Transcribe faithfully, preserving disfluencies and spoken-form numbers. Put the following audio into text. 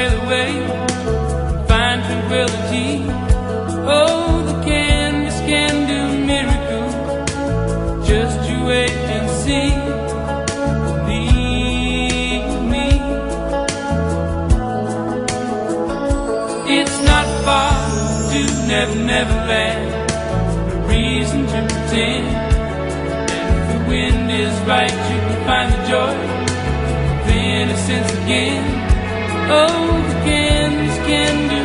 sail away, find tranquility. Oh, the canvas can do miracles. Just you wait and see. Believe me. It's not far to Never Never Land. No reason to pretend. And if the wind is right, you can find the joy of innocence again. Oh, the canvas can do